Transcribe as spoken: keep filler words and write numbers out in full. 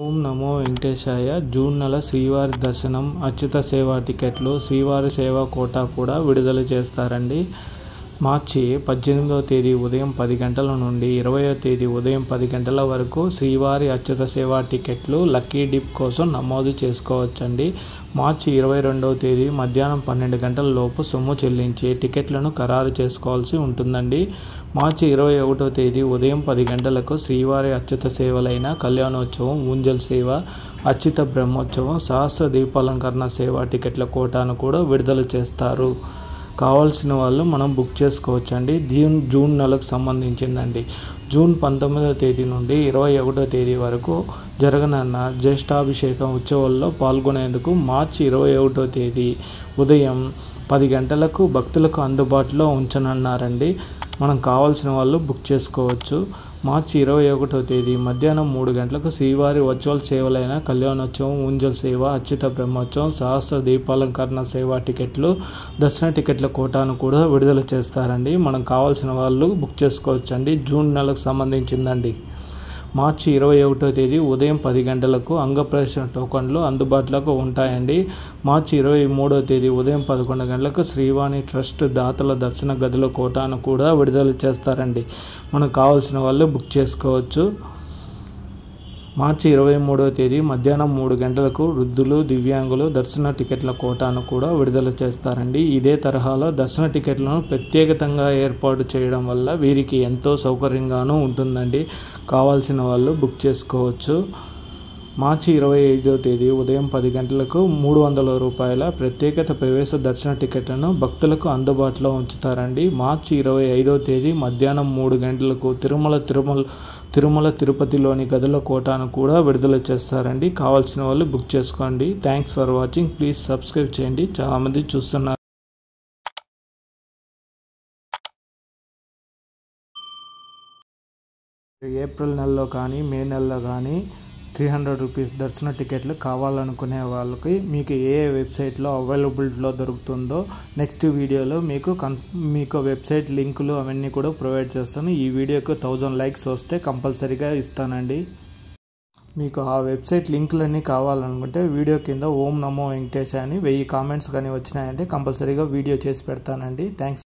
ఓం నమో వెంకటేశాయ. June నెల శ్రీవారి దర్శనం, అచ్యుత సేవ టికెట్లు, శ్రీవారి సేవా కోటా కూడా విడుదల చేస్తారండి. మార్చి పద్దెనిమిదవ తేదీ ఉదయం పది గంటల నుండి ఇరవయవ తేదీ ఉదయం పది గంటల వరకు శ్రీవారి అచ్యుత సేవా టికెట్లు లక్కీ డిప్ కోసం నమోదు చేసుకోవచ్చండి. మార్చి ఇరవై రెండవ తేదీ మధ్యాహ్నం పన్నెండు గంటల లోపు సొమ్ము చెల్లించి టికెట్లను ఖరారు చేసుకోవాల్సి ఉంటుందండి. మార్చి ఇరవై ఒకటో తేదీ ఉదయం పది గంటలకు శ్రీవారి అచ్యుత సేవలైన కళ్యాణోత్సవం, ఊంజల్ సేవ, అచ్యుత బ్రహ్మోత్సవం, సహస్ర దీపాలంకరణ సేవా టికెట్ల కోటాను కూడా విడుదల చేస్తారు. కావాల్సిన వాళ్ళు మనం బుక్ చేసుకోవచ్చండి. జూన్ జూన్ నెలకు సంబంధించిందండి. జూన్ పంతొమ్మిదవ తేదీ నుండి ఇరవై ఒకటో తేదీ వరకు జరగనున్న జ్యేష్ఠాభిషేకం ఉత్సవాల్లో పాల్గొనేందుకు మార్చి ఇరవై ఒకటో తేదీ ఉదయం పది గంటలకు భక్తులకు అందుబాటులో ఉంచనున్నారండి. మనం కావాల్సిన వాళ్ళు బుక్ చేసుకోవచ్చు. మార్చి ఇరవై ఒకటో తేదీ మధ్యాహ్నం మూడు గంటలకు శ్రీవారి వర్చువల్ సేవలైన కళ్యాణోత్సవం, ఊంజల్ సేవ, అచ్యుత బ్రహ్మోత్సవం, సహస్ర దీపాలంకరణ సేవా టికెట్లు, దర్శన టికెట్ల కోటాను కూడా విడుదల చేస్తారండి. మనం కావాల్సిన వాళ్ళు బుక్ చేసుకోవచ్చండి. జూన్ నెలకు సంబంధించిందండి. మార్చి ఇరవై ఒకటో తేదీ ఉదయం పది గంటలకు అంగప్రదర్శన టోకన్లు అందుబాటులోకి ఉంటాయండి. మార్చి ఇరవై మూడో తేదీ ఉదయం పదకొండు గంటలకు శ్రీవాణి ట్రస్ట్ దాతల దర్శన గదుల కోటాను కూడా విడుదల చేస్తారండి. మనకు కావాల్సిన వాళ్ళు బుక్ చేసుకోవచ్చు. మార్చి ఇరవై మూడవ తేదీ మధ్యాహ్నం మూడు గంటలకు వృద్ధులు, దివ్యాంగులు దర్శన టికెట్ల కోటాను కూడా విడుదల చేస్తారండి. ఇదే తరహాలో దర్శన టికెట్లను ప్రత్యేకంగా ఏర్పాటు చేయడం వల్ల వీరికి ఎంతో సౌకర్యంగానూ ఉంటుందండి. కావాల్సిన వాళ్ళు బుక్ చేసుకోవచ్చు. మార్చి ఇరవై ఐదవ తేదీ ఉదయం పది గంటలకు మూడు వందల రూపాయల ప్రత్యేకత ప్రవేశ దర్శన టికెట్లను భక్తులకు అందుబాటులో ఉంచుతారండి. మార్చి ఇరవై ఐదవ తేదీ మధ్యాహ్నం మూడు గంటలకు తిరుమల తిరుమల తిరుమల తిరుపతిలోని గదుల కోటాను కూడా విడుదల చేస్తారండి. కావాల్సిన వాళ్ళు బుక్ చేసుకోండి. Thanks for watching. Please subscribe చేయండి. చాలామంది చూస్తున్నారు. ఏప్రిల్ నెలలో కానీ మే నెలలో కానీ త్రీ హండ్రెడ్ రూపీస్ దర్శన టికెట్లు కావాలనుకునే వాళ్ళకి మీకు ఏ వెబ్సైట్లో అవైలబిలిటీలో దొరుకుతుందో నెక్స్ట్ వీడియోలో మీకు కన్ మీకు వెబ్సైట్ లింకులు అవన్నీ కూడా ప్రొవైడ్ చేస్తాను. ఈ వీడియోకి థౌజండ్ లైక్స్ వస్తే కంపల్సరీగా ఇస్తానండి. మీకు ఆ వెబ్సైట్ లింకులన్నీ కావాలనుకుంటే వీడియో కింద ఓం నమో వెంకటేశాయ అని వెయ్యి కామెంట్స్ కానీ వచ్చినాయంటే కంపల్సరీగా వీడియో చేసి పెడతానండి. థ్యాంక్స్.